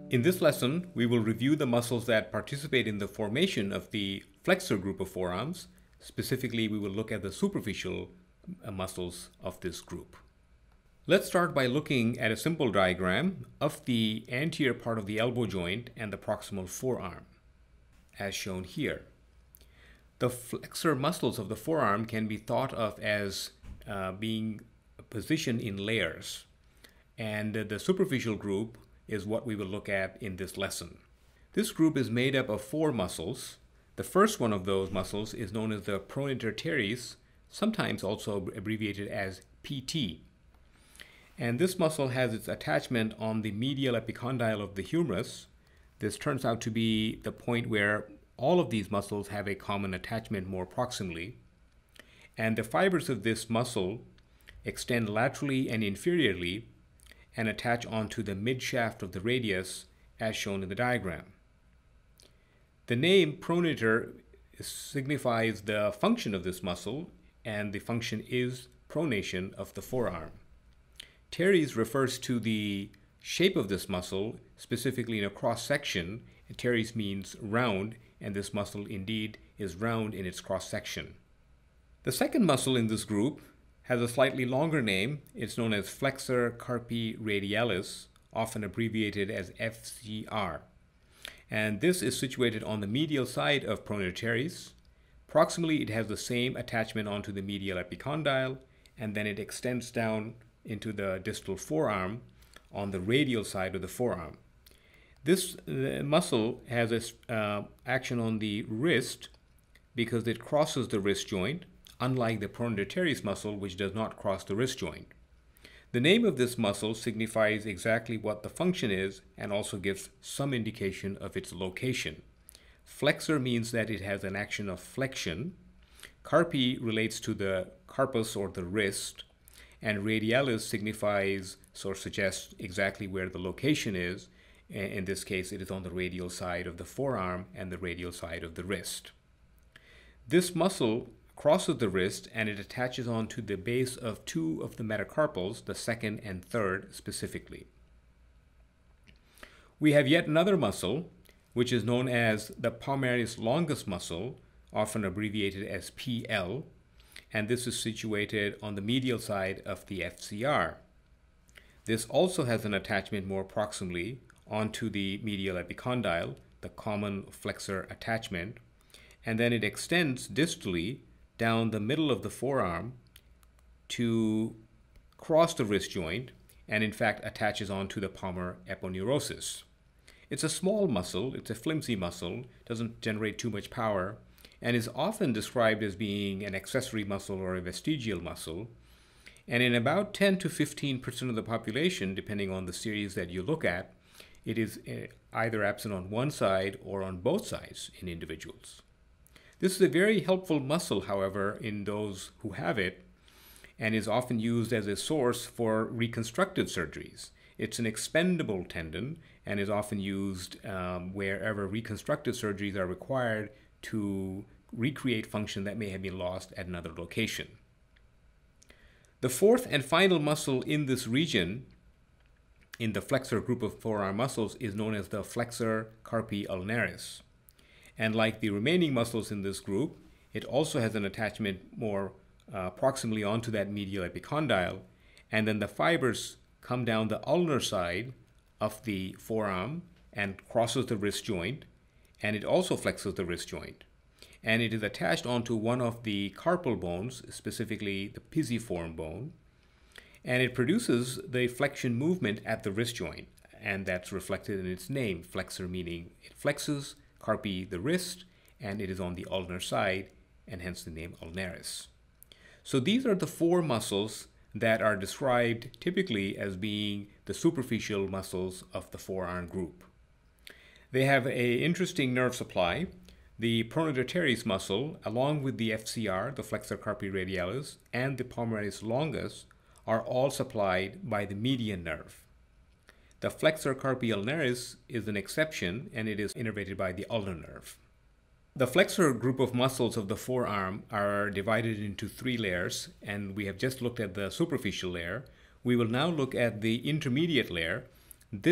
In this lesson, we will review the muscles that participate in the formation of the flexor group of forearms. Specifically, we will look at the superficial muscles of this group. Let's start by looking at a simple diagram of the anterior part of the elbow joint and the proximal forearm, as shown here. The flexor muscles of the forearm can be thought of as being positioned in layers, and the superficial group is what we will look at in this lesson. This group is made up of four muscles. The first one of those muscles is known as the Pronator Teres, sometimes also abbreviated as PT. And this muscle has its attachment on the medial epicondyle of the humerus. This turns out to be the point where all of these muscles have a common attachment more proximally. And the fibers of this muscle extend laterally and inferiorly and attach onto the midshaft of the radius as shown in the diagram. The name pronator signifies the function of this muscle, and the function is pronation of the forearm. Teres refers to the shape of this muscle, specifically in a cross-section. Teres means round, and this muscle indeed is round in its cross-section. The second muscle in this group has a slightly longer name. It's known as Flexor Carpi Radialis, often abbreviated as FCR. And this is situated on the medial side of Pronator Teres. Proximally, it has the same attachment onto the medial epicondyle, and then it extends down into the distal forearm on the radial side of the forearm. This muscle has an action on the wrist because it crosses the wrist joint, unlike the Pronator Teres muscle, which does not cross the wrist joint. The name of this muscle signifies exactly what the function is and also gives some indication of its location. Flexor means that it has an action of flexion. Carpi relates to the carpus or the wrist, and radialis signifies or suggests exactly where the location is. In this case, it is on the radial side of the forearm and the radial side of the wrist. This muscle crosses the wrist and it attaches onto the base of two of the metacarpals, the second and third specifically. We have yet another muscle, which is known as the Palmaris longus muscle, often abbreviated as PL, and this is situated on the medial side of the FCR. This also has an attachment more proximally onto the medial epicondyle, the common flexor attachment, and then it extends distally down the middle of the forearm to cross the wrist joint and in fact attaches onto the palmar aponeurosis. It's a small muscle, it's a flimsy muscle, doesn't generate too much power, and is often described as being an accessory muscle or a vestigial muscle. And in about 10 to 15% of the population, depending on the series that you look at, it is either absent on one side or on both sides in individuals. This is a very helpful muscle, however, in those who have it, and is often used as a source for reconstructive surgeries. It's an expendable tendon and is often used wherever reconstructive surgeries are required to recreate function that may have been lost at another location. The fourth and final muscle in this region, in the flexor group of forearm muscles, is known as the Flexor Carpi Ulnaris. And like the remaining muscles in this group, it also has an attachment more proximally onto that medial epicondyle, and then the fibers come down the ulnar side of the forearm and crosses the wrist joint, and it also flexes the wrist joint. And it is attached onto one of the carpal bones, specifically the pisiform bone, and it produces the flexion movement at the wrist joint, and that's reflected in its name, flexor, meaning it flexes, carpi the wrist, and it is on the ulnar side, and hence the name ulnaris. So these are the four muscles that are described typically as being the superficial muscles of the forearm group. They have an interesting nerve supply. The Pronator Teres muscle, along with the FCR, the Flexor Carpi Radialis, and the Palmaris longus, are all supplied by the median nerve. The Flexor Carpi Ulnaris is an exception, and it is innervated by the ulnar nerve. The flexor group of muscles of the forearm are divided into three layers, and we have just looked at the superficial layer. We will now look at the intermediate layer. This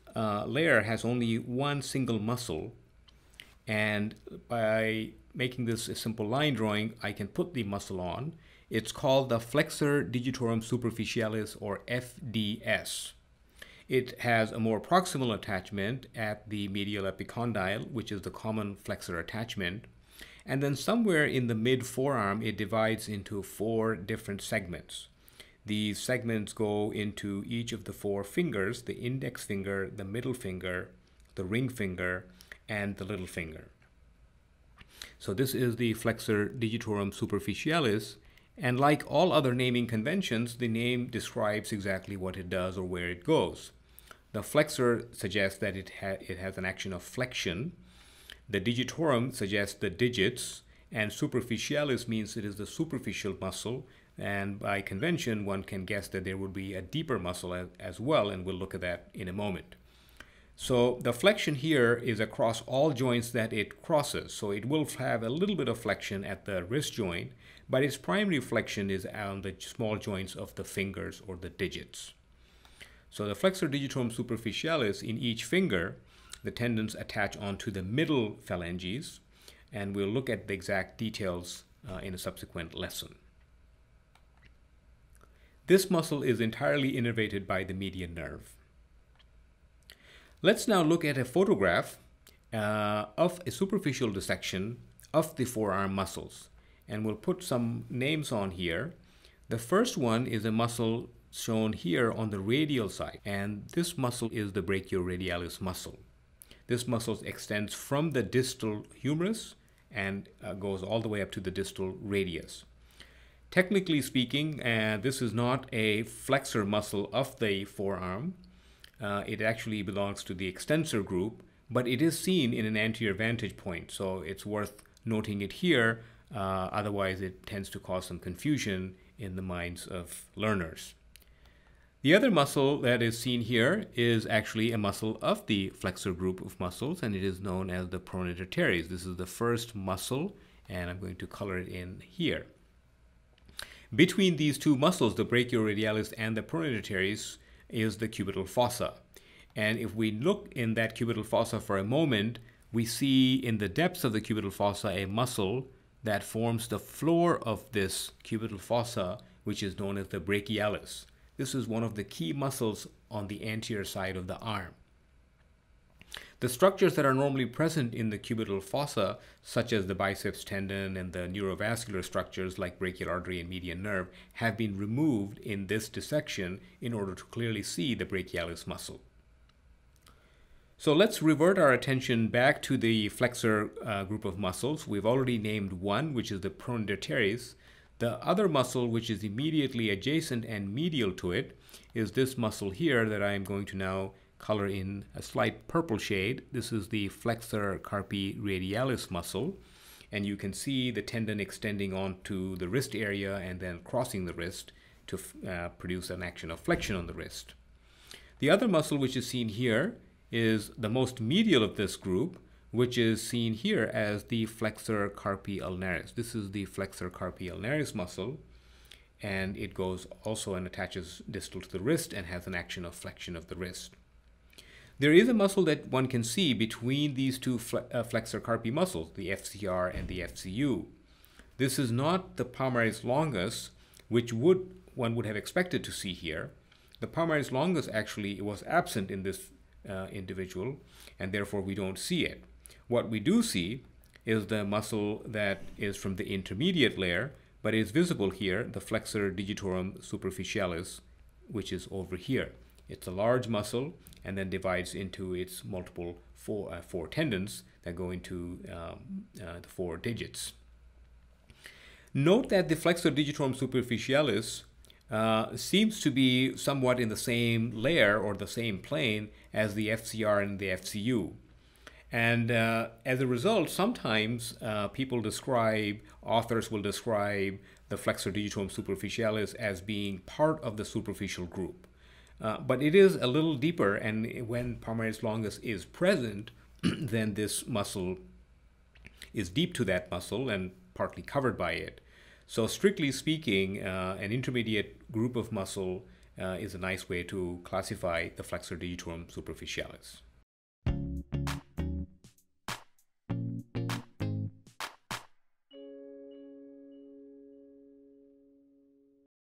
layer has only one single muscle, and by making this a simple line drawing, I can put the muscle on. It's called the Flexor Digitorum Superficialis, or FDS. It has a more proximal attachment at the medial epicondyle, which is the common flexor attachment. And then somewhere in the mid-forearm, it divides into 4 different segments. These segments go into each of the 4 fingers: the index finger, the middle finger, the ring finger, and the little finger. So this is the Flexor Digitorum Superficialis, and like all other naming conventions, the name describes exactly what it does or where it goes. The flexor suggests that it has an action of flexion. The digitorum suggests the digits, and superficialis means it is the superficial muscle, and by convention one can guess that there would be a deeper muscle as well, and we'll look at that in a moment. So the flexion here is across all joints that it crosses. So it will have a little bit of flexion at the wrist joint, but its primary flexion is on the small joints of the fingers or the digits. So the Flexor Digitorum Superficialis, in each finger, the tendons attach onto the middle phalanges, and we'll look at the exact details in a subsequent lesson. This muscle is entirely innervated by the median nerve. Let's now look at a photograph of a superficial dissection of the forearm muscles, and we'll put some names on here. The first one is a muscle shown here on the radial side, and this muscle is the brachioradialis muscle. This muscle extends from the distal humerus and goes all the way up to the distal radius. Technically speaking, this is not a flexor muscle of the forearm. It actually belongs to the extensor group, but it is seen in an anterior vantage point, so it's worth noting it here. Otherwise, it tends to cause some confusion in the minds of learners. The other muscle that is seen here is actually a muscle of the flexor group of muscles, and it is known as the Pronator Teres. This is the first muscle, and I'm going to color it in here. Between these two muscles, the brachioradialis and the Pronator Teres, is the Cubital Fossa. And if we look in that Cubital Fossa for a moment, we see in the depths of the Cubital Fossa a muscle that forms the floor of this Cubital Fossa, which is known as the Brachialis. This is one of the key muscles on the anterior side of the arm. The structures that are normally present in the cubital fossa, such as the biceps tendon and the neurovascular structures like brachial artery and median nerve, have been removed in this dissection in order to clearly see the brachialis muscle. So let's revert our attention back to the flexor group of muscles. We've already named one, which is the Pronator Teres. The other muscle, which is immediately adjacent and medial to it, is this muscle here that I am going to now color in a slight purple shade. This is the Flexor Carpi Radialis muscle, and you can see the tendon extending onto the wrist area and then crossing the wrist to produce an action of flexion on the wrist. The other muscle, which is seen here, is the most medial of this group, which is seen here as the Flexor Carpi Ulnaris. This is the Flexor Carpi Ulnaris muscle, and it goes also and attaches distal to the wrist and has an action of flexion of the wrist. There is a muscle that one can see between these two Flexor Carpi muscles, the FCR and the FCU. This is not the Palmaris longus, which one would have expected to see here. The Palmaris longus actually was absent in this individual, and therefore we don't see it. What we do see is the muscle that is from the intermediate layer, but is visible here, the Flexor Digitorum Superficialis, which is over here. It's a large muscle and then divides into its multiple four tendons that go into the 4 digits. Note that the Flexor Digitorum Superficialis seems to be somewhat in the same layer or the same plane as the FCR and the FCU. And as a result, sometimes authors will describe the Flexor Digitorum Superficialis as being part of the superficial group. But it is a little deeper, and when Palmaris longus is present, then this muscle is deep to that muscle and partly covered by it. So strictly speaking, an intermediate group of muscle is a nice way to classify the flexor digitorum superficialis.